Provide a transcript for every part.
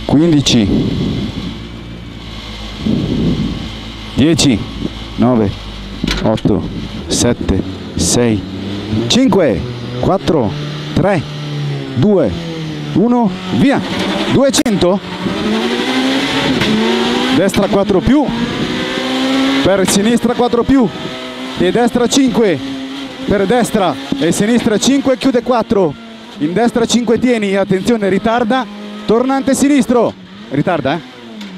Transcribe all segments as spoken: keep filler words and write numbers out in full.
quindici, dieci, nove, otto, sette, sei, cinque, quattro, tre, due, uno, via. duecento, destra quattro più, per sinistra quattro più, e destra cinque, per destra e sinistra cinque, chiude quattro, in destra cinque tieni, attenzione, ritarda, tornante sinistro, ritarda eh?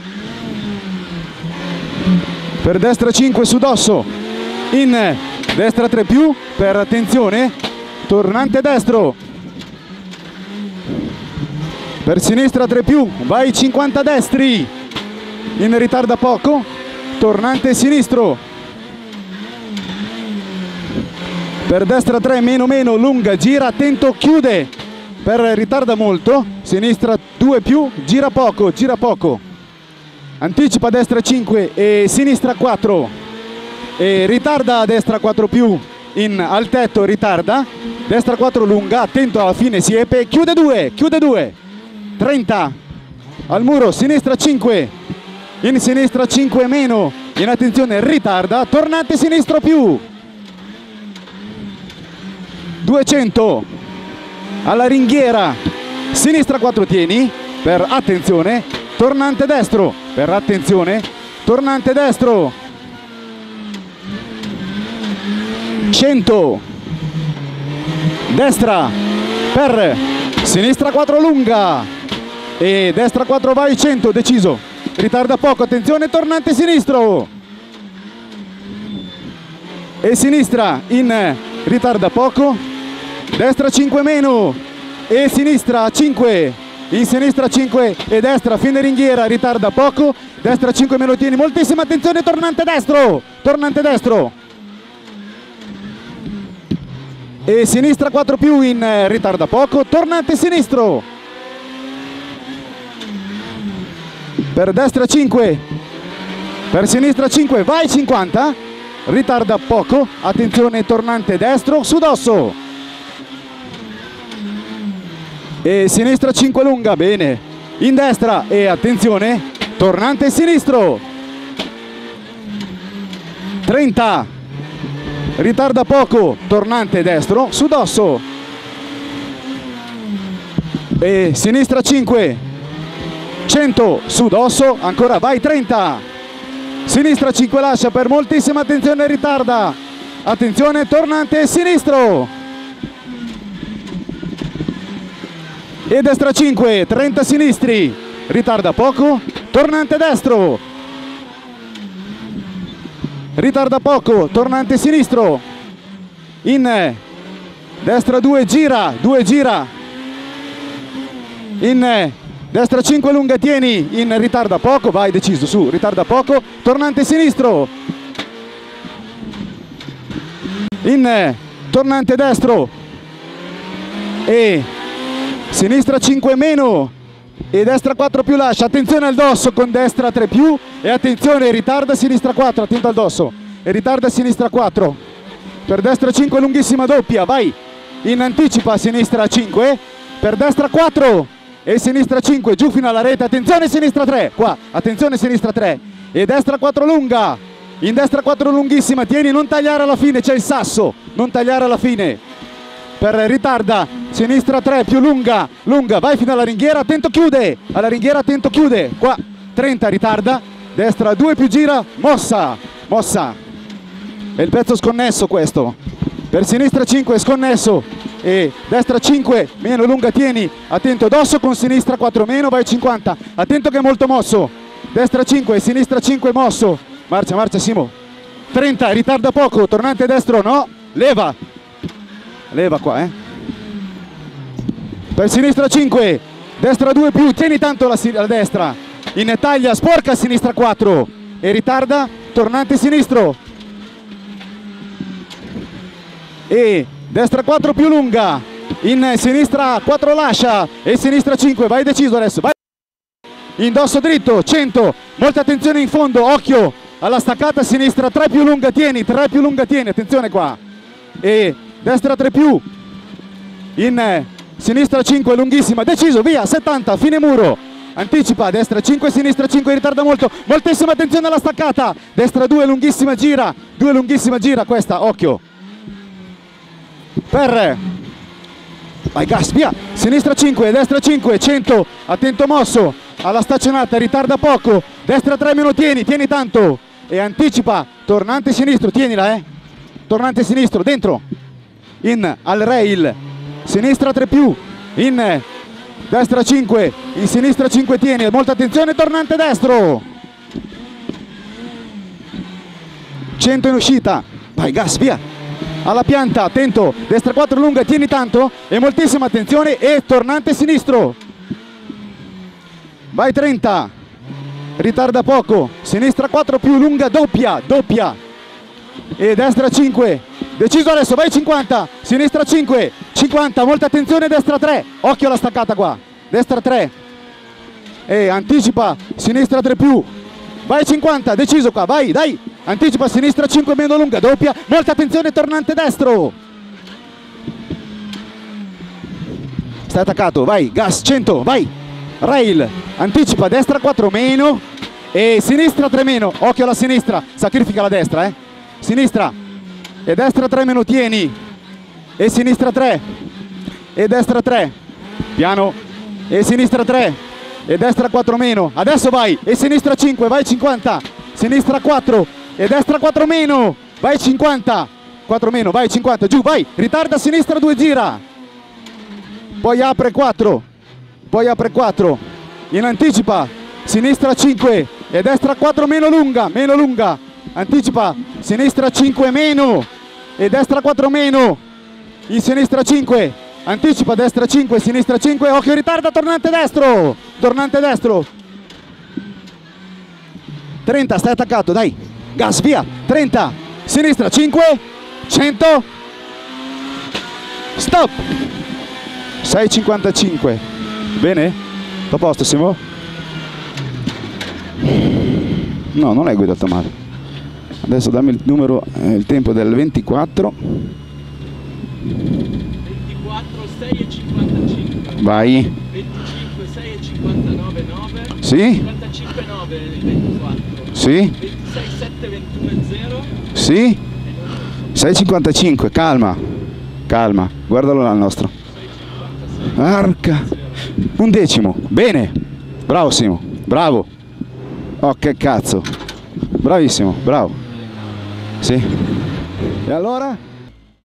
Per destra cinque su dosso, in destra tre più, per attenzione, tornante destro, per sinistra tre più, vai cinquanta destri, in ritarda poco, tornante sinistro, per destra tre meno meno, lunga, gira, attento, chiude, per ritarda molto, sinistra due più, gira poco, gira poco, anticipa destra cinque e sinistra quattro, e ritarda a destra quattro più, in al tetto ritarda, destra quattro lunga, attento alla fine siepe, chiude due, chiude due, trenta, al muro, sinistra cinque, in sinistra cinque meno, in attenzione ritarda, tornante sinistro più, duecento, alla ringhiera, sinistra quattro tieni, per attenzione, tornante destro, per attenzione, tornante destro, cento, destra, per sinistra quattro lunga, e destra quattro vai, cento, deciso, ritarda poco, attenzione, tornante sinistro, e sinistra in ritarda poco, destra cinque meno, e sinistra cinque, in sinistra cinque e destra, fine ringhiera, ritarda poco, destra cinque meno tieni, moltissima attenzione, tornante destro, tornante destro, e sinistra quattro più in ritarda poco, tornante sinistro, per destra cinque, per sinistra cinque, vai cinquanta, ritarda poco, attenzione, tornante destro, su dosso, e sinistra cinque lunga, bene, in destra e attenzione, tornante sinistro, trenta, ritarda poco, tornante destro, su dosso, e sinistra cinque, cento, su dosso, ancora vai trenta, sinistra cinque lascia, per moltissima attenzione ritarda, attenzione, tornante sinistro, e destra cinque, trenta sinistri, ritarda poco, tornante destro, ritarda poco, tornante sinistro, in destra due gira, due gira, in destra cinque lunga tieni, in ritarda poco, vai deciso, su, ritarda poco, tornante sinistro, in tornante destro, e sinistra cinque meno, e destra quattro più lascia, attenzione al dosso con destra tre più, e attenzione, ritarda sinistra quattro, attento al dosso, e ritarda sinistra quattro, per destra cinque lunghissima doppia, vai, in anticipa sinistra cinque, per destra quattro, e sinistra cinque, giù fino alla rete, attenzione sinistra tre, qua, attenzione sinistra tre, e destra quattro lunga, in destra quattro lunghissima, tieni, non tagliare alla fine, c'è il sasso, non tagliare alla fine, per ritarda, sinistra tre più lunga, lunga, vai fino alla ringhiera, attento chiude, alla ringhiera attento chiude, qua, trenta ritarda, destra due più gira, mossa, mossa, è il pezzo sconnesso questo, per sinistra cinque sconnesso, e destra cinque meno lunga tieni, attento dosso con sinistra quattro meno, vai cinquanta, attento che è molto mosso, destra cinque, sinistra cinque mosso, marcia, marcia Simo, trenta, ritarda poco, tornante destro no, leva, leva qua eh, per sinistra cinque, destra due più, tieni tanto la, la destra, in taglia, sporca sinistra quattro, e ritarda, tornante sinistro, e destra quattro più lunga, in sinistra quattro lascia, e sinistra cinque, vai deciso adesso, vai, indosso dritto, cento, molta attenzione in fondo, occhio alla staccata, sinistra tre più lunga tieni, tre più lunga tieni, attenzione qua, e destra tre più, in sinistra cinque lunghissima, deciso, via, settanta, fine muro, anticipa, destra cinque, sinistra cinque, ritarda molto, moltissima attenzione alla staccata, destra due, lunghissima gira, due lunghissima gira questa, occhio. Per, vai gas, via, sinistra cinque, destra cinque, cento, attento mosso, alla staccionata, ritarda poco, destra tre meno tieni, tieni tanto, e anticipa, tornante sinistro, tienila eh, tornante sinistro, dentro, in, al rail, sinistra tre più, in, destra cinque, in sinistra cinque tieni, molta attenzione, tornante destro, cento in uscita, vai gas, via, alla pianta, attento, destra quattro lunga, tieni tanto, e moltissima attenzione, e tornante sinistro, vai trenta, ritarda poco, sinistra quattro più lunga, doppia, doppia, e destra cinque, deciso adesso, vai cinquanta, sinistra cinque, cinquanta, molta attenzione, destra tre, occhio alla staccata qua, destra tre, e anticipa, sinistra tre più, vai cinquanta, deciso qua, vai, dai, anticipa, sinistra cinque meno lunga, doppia, molta attenzione, tornante destro, stai attaccato, vai, gas, cento, vai, rail, anticipa, destra quattro meno, e sinistra tre meno, occhio alla sinistra, sacrifica la destra, eh, sinistra, e destra tre meno tieni, e sinistra tre, e destra tre, piano, e sinistra tre, e destra quattro meno, adesso vai, e sinistra cinque, vai cinquanta, sinistra quattro, e destra quattro meno, vai cinquanta, quattro meno, vai cinquanta, giù, vai, ritarda a sinistra due gira, poi apre quattro, poi apre quattro, in anticipa, sinistra cinque, e destra quattro meno lunga, meno lunga, anticipa, sinistra cinque meno, e destra quattro meno, in sinistra cinque, anticipa, destra cinque, sinistra cinque, occhio ritarda, tornante destro, tornante destro, trenta, stai attaccato, dai, gas, via, trenta, sinistra cinque, cento, stop, sei cinquantacinque, bene? A posto Simo? No, non l'hai guidato male. Adesso dammi il numero, eh, il tempo del ventiquattro. ventiquattro, sei e cinquantacinque. Vai. venticinque, sei e cinquantanove, nove. Sì. cinquantacinque, nove, ventiquattro. Sì. ventisei, sette, ventuno, zero. Sì. sei e cinquantacinque, calma. Calma, guardalo là il nostro. Arca. Un decimo, bene. Bravo Simo, bravo. Oh che cazzo. Bravissimo, bravo. Sì. E allora?